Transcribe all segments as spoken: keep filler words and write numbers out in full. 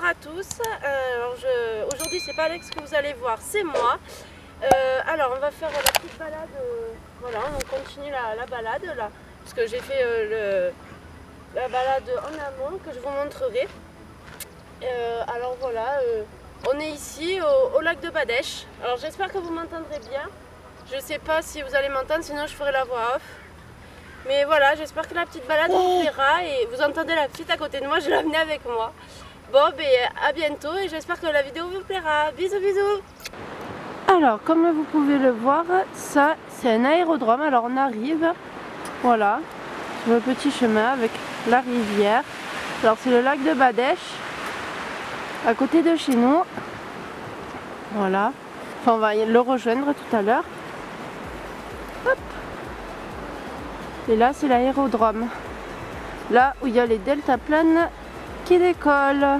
à tous. Euh, Aujourd'hui c'est pas Alex que vous allez voir, c'est moi. Euh, alors on va faire la petite balade. Euh, voilà, on continue la, la balade là. Parce que j'ai fait euh, le, la balade en amont que je vous montrerai. Euh, alors voilà, euh, on est ici au, au lac de Badèche. Alors j'espère que vous m'entendrez bien. Je sais pas si vous allez m'entendre, sinon je ferai la voix off. Mais voilà, j'espère que la petite balade vous plaira et vous entendez la petite à côté de moi, je l'ai amenée avec moi. Bon, ben à bientôt et j'espère que la vidéo vous plaira. Bisous, bisous. Alors, comme vous pouvez le voir, ça c'est un aérodrome. Alors on arrive, voilà, sur le petit chemin avec la rivière. Alors c'est le lac de Badèche, à côté de chez nous. Voilà, enfin on va le rejoindre tout à l'heure. Hop. Et là c'est l'aérodrome, là où il y a les deltaplanes qui décollent.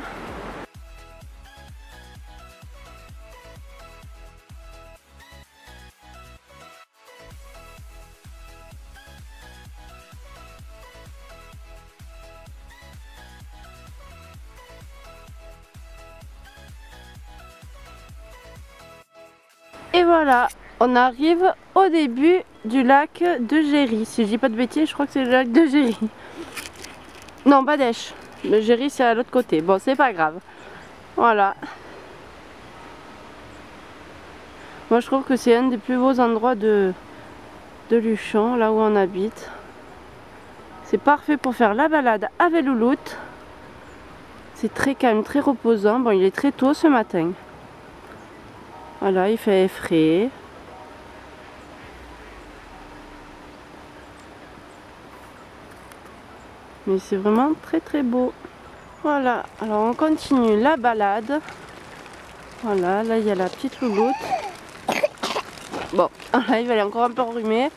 Et voilà, on arrive au début du lac de Géry. Si je dis pas de bêtises, je crois que c'est le lac de Géry. Non, Badèche. Le Géry, c'est à l'autre côté. Bon, c'est pas grave. Voilà. Moi, je trouve que c'est un des plus beaux endroits de, de Luchon, là où on habite. C'est parfait pour faire la balade avec Louloute. C'est très calme, très reposant. Bon, il est très tôt ce matin. Voilà, il fait frais. Mais c'est vraiment très très beau. Voilà, alors on continue la balade. Voilà, là il y a la petite Louloute. Bon, là il va aller encore un peu enrhumé.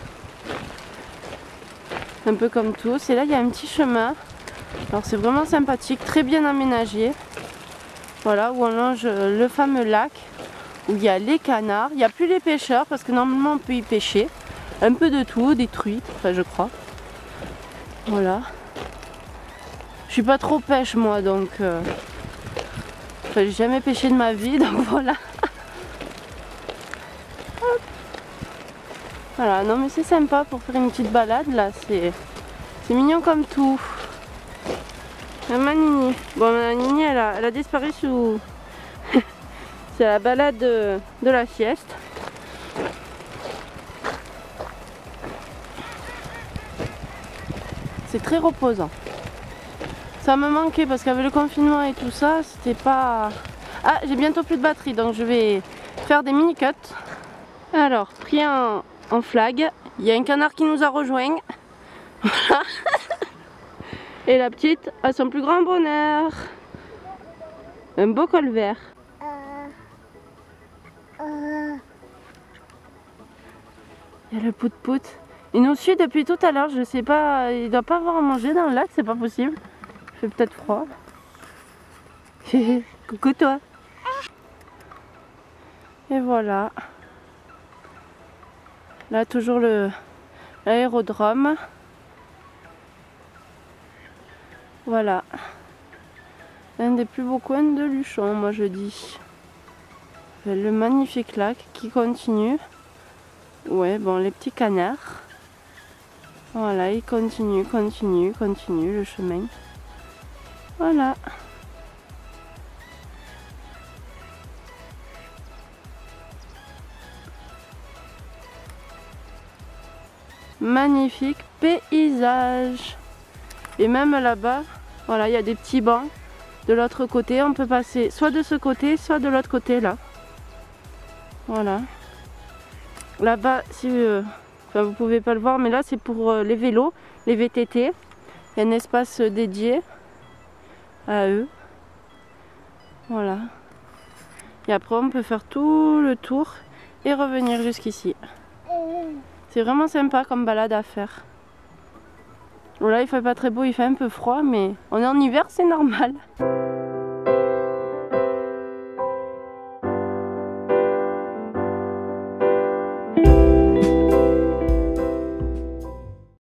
Un peu comme tous. Et là il y a un petit chemin. Alors c'est vraiment sympathique, très bien aménagé. Voilà, où on longe le fameux lac. Où il y a les canards. Il n'y a plus les pêcheurs parce que normalement on peut y pêcher. Un peu de tout, des truites, enfin je crois. Voilà. Je suis pas trop pêche moi, donc euh... enfin, j'ai jamais pêché de ma vie, donc voilà. Hop. Voilà, non mais c'est sympa pour faire une petite balade là, c'est c'est mignon comme tout. Ma Nini, bon ma Nini elle a, elle a disparu sous c'est la balade de, de la sieste. C'est très reposant. Ça me manquait parce qu'avec le confinement et tout ça, c'était pas... Ah, j'ai bientôt plus de batterie, donc je vais faire des mini-cuts. Alors, pris en, en flag, il y a un canard qui nous a rejoint. Voilà. Et la petite a son plus grand bonheur. Un beau col vert. Il y a le pout-pout. Il nous suit depuis tout à l'heure, je sais pas, il doit pas avoir à manger dans le lac, c'est pas possible. Il fait peut-être froid. Coucou toi. Et voilà. Là toujours le l'aérodrome. Voilà. Un des plus beaux coins de Luchon, moi je dis. Le magnifique lac qui continue. Ouais, bon, les petits canards. Voilà, il continue, continue, continue le chemin. Voilà. Magnifique paysage. Et même là-bas, voilà, il y a des petits bancs. De l'autre côté, on peut passer soit de ce côté, soit de l'autre côté là. Voilà. Là-bas, si euh, enfin, vous pouvez pas le voir, mais là c'est pour euh, les vélos, les V T T. Il y a un espace dédié à eux. Voilà. Et après on peut faire tout le tour et revenir jusqu'ici. C'est vraiment sympa comme balade à faire. Bon, là il fait pas très beau, il fait un peu froid, mais on est en hiver, c'est normal.